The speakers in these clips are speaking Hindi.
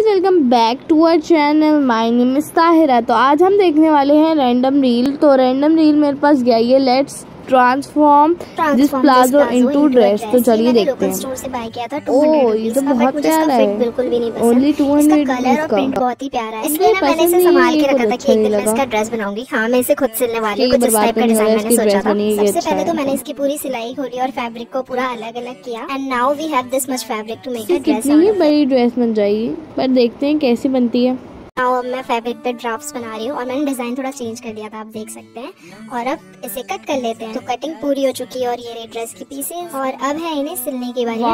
Welcome back to our channel. My name is Tahira. तो आज हम देखने वाले हैं रैंडम रील। तो रैंडम रील मेरे पास गया ये let's transform this palazzo into dress. तो चलिए देखते हैं। स्टोर से बाय किया था। ओह ये तो बहुत प्यारा है। बिल्कुल भी नहीं पसंद। ओनली 200 कलर और प्रिंट बहुत ही प्यारा है, इसलिए ना मैंने इसे संभाल के रखा था कि एक दिन मैं इसका ड्रेस बनाऊंगी। हाँ, मैं इसे खुद सिलने वाली हूँ। कुछ इस टाइप का डिजाइन मैंने सोचा था। सबसे पहले तो मैंने इसकी पूरी सिलाई खोली और फैब्रिक को पूरा अलग अलग किया। And now we have this much fabric to make a dress. कितनी ही बड़ी ड्रेस बन जाएगी, पर देखते हैं कैसी बनती है। अब मैं फैब्रिक पे ड्राफ्ट्स बना रही हूँ और मैंने डिजाइन थोड़ा चेंज कर दिया था, आप देख सकते हैं। और अब इसे कट कर लेते हैं। तो कटिंग पूरी हो चुकी है और ये ड्रेस की पीसेस, और अब है इन्हें सिलने की बारी।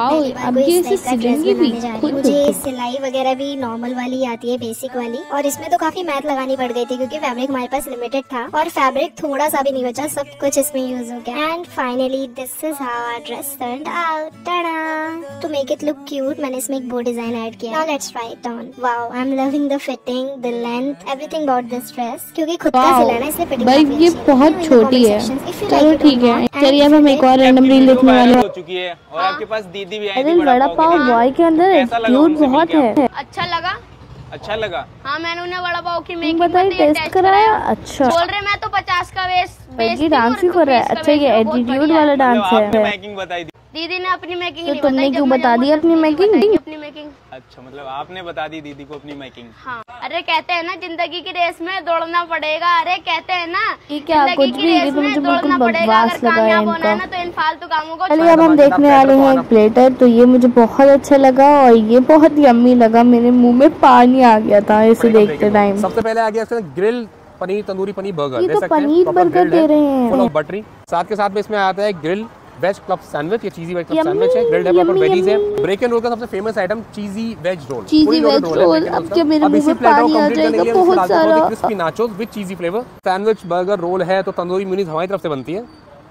मुझे सिलाई वगैरह भी नॉर्मल वाली आती है, बेसिक वाली, और इसमें तो काफी मेहनत लगानी पड़ गई थी क्योंकि फैब्रिक हमारे पास लिमिटेड था और फैब्रिक थोड़ा सा भी नहीं बचा, सब कुछ इसमें यूज हो गया। And finally this is how our dress turned out. Tada! To make it look cute मैंने इसमें एक बो डिजाइन ऐड किया। Now let's try it on. Wow, I am loving the fitting, the length, everything about this dress. क्योंकि खुद का सिलाना इसलिए फिटिंग भाई ये बहुत छोटी है। चलो ठीक है, चलिए अब हम एक और रैंडम रील देखने वाले हो चुकी है। और आपके पास दीदी भी आई थी। बड़ा पाव बॉय के अंदर एटीट्यूड बहुत है। अच्छा लगा? अच्छा लगा। हाँ, मैंने उन्हें बड़ा पाव की मेकिंग बताइए, टेस्ट कराया। अच्छा बोल रहे मैं तो 50 का वेस्ट डांस ही कर रहा है। अच्छा ये एटीट्यूड वाला डांस है। मेकिंग बताई दीदी ने अपनी मेकिंग तो नहीं तुमने बताई। क्यों बता दी अपनी मेकिंग? अपनी मेकिंग। अच्छा, मतलब आपने बता दी दीदी को अपनी मेकिंग। हाँ, अरे कहते हैं ना जिंदगी की रेस में दौड़ना पड़ेगा। अरे कहते हैं ना क्या कुछ भी, ये तो मुझे बिल्कुल बकवास लगा है इनका। तो इन फालतू कामों को चलिए अब हम देखने वाले हैं एक प्लेटर। तो ये मुझे बहुत अच्छा लगा और ये बहुत यम्मी लगा, मेरे मुंह में पानी आ गया था इसे देखते टाइम। सबसे पहले आ गया ग्रिल पनीर, तंदूरी पनीर बर्गर। ये तो पनीर बर्गर दे रहे हैं बटरी। साथ के साथ में इसमें आता है ग्रिल वेज क्लब सैंडविच। ये चीजी वेज क्लब सैंडविच है, ग्रिल्ड है, प्रॉपर वेजीज है। ब्रेक एंड रोल का सबसे famous item cheesy veg roll. Cheesy veg roll. अब क्या मेरे मुंह में पानी आ जाएगा बहुत सारा। Crispy nachos with cheesy flavour. Sandwich burger roll है तो तंदूरी म्यूनीस हमारी तरफ से बनती है।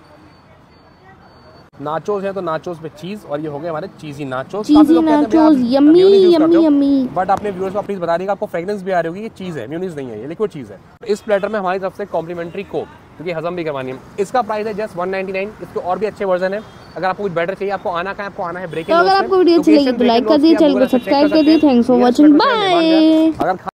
नाचोस है तो नाचोस पे चीज, और ये हो गए हमारे cheesy nachos. Cheesy nachos yummy yummy yummy. But आपने व्यूअर्स को प्लीज बता देगा, आपको फ्रेग्रेंस भी आ रही होगी, ये चीज है, म्यूनीस नहीं है, ये लिक्विड चीज है। इस प्लेटर में हमारी तरफ से कॉम्प्लीमेंट्री कोक, क्योंकि हजम भी करवानी है। इसका प्राइस है जस्ट 199। इसके और भी अच्छे वर्जन है। अगर आपको कुछ बेटर चाहिए, आपको आना कहाँ, आपको आना है ब्रेक। तो अगर आपको वीडियो अच्छी लगी तो लाइक कर दिए, चैनल को सब्सक्राइब कर दिए। Thanks for watching, bye.